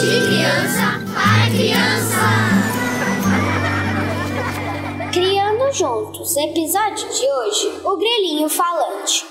De criança para criança. Criando Juntos, episódio de hoje, o Grelhinho Falante.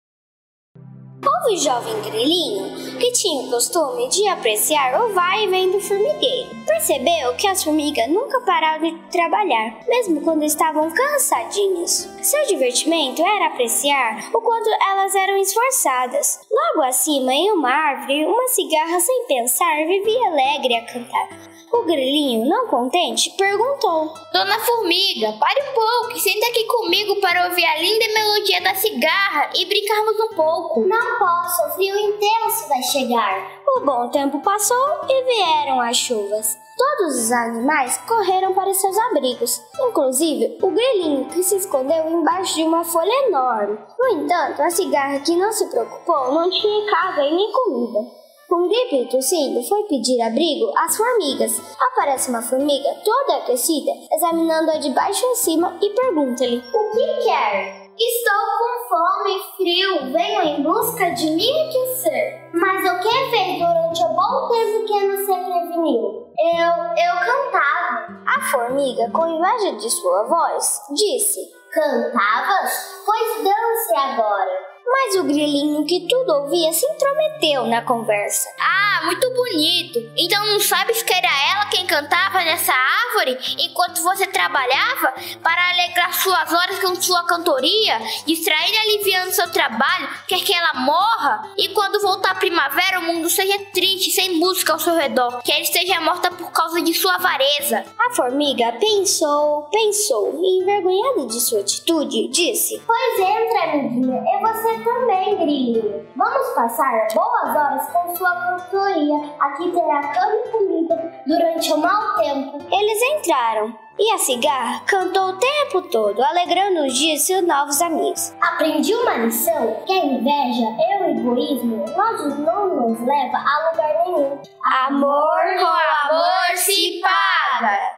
Houve um jovem grelhinho que tinha o costume de apreciar o vai e vem do formigueiro. Percebeu que as formigas nunca paravam de trabalhar, mesmo quando estavam cansadinhas. Seu divertimento era apreciar o quanto elas eram esforçadas. Logo acima, em uma árvore, uma cigarra sem pensar vivia alegre a cantar. O grelhinho, não contente, perguntou: Dona Formiga, pare um pouco e senta aqui comigo para ouvir a linda melodia da cigarra e brincarmos um pouco. Não posso, o frio intenso vai chegar. O bom tempo passou e vieram as chuvas. Todos os animais correram para seus abrigos, inclusive o grelhinho, que se escondeu embaixo de uma folha enorme. No entanto, a cigarra, que não se preocupou, não tinha casa e nem comida. Com gripe e tossindo, foi pedir abrigo às formigas. Aparece uma formiga toda aquecida, examinando-a de baixo em cima e pergunta-lhe: O que quer? Estou com fome e frio, venho em busca de me aquecer. Mas o que fez durante o bom tempo que não se preveniu? Eu cantava. A formiga, com inveja de sua voz, disse: Cantavas? Pois dance agora. Mas o grelhinho, que tudo ouvia, se intrometeu na conversa. Ah, muito bonito! Então não sabes que era ela quem cantava nessa árvore enquanto você trabalhava para alegrar suas horas com sua cantoria, distraindo e aliviando seu trabalho, quer que ela morra? E quando voltar a primavera o mundo seja triste, sem música ao seu redor, que ela esteja morta por causa de sua avareza. A formiga pensou e, envergonhada de sua atitude, disse: Pois entra, amiguinha, e você também, grilhinho. Vamos passar boas horas com sua cantoria. Aqui terá cama e comida durante o mau tempo. Eles entraram e a cigarra cantou o tempo todo, alegrando os dias de seus novos amigos. Aprendi uma lição, que a inveja e o egoísmo não nos leva a lugar nenhum. Amor com amor se paga.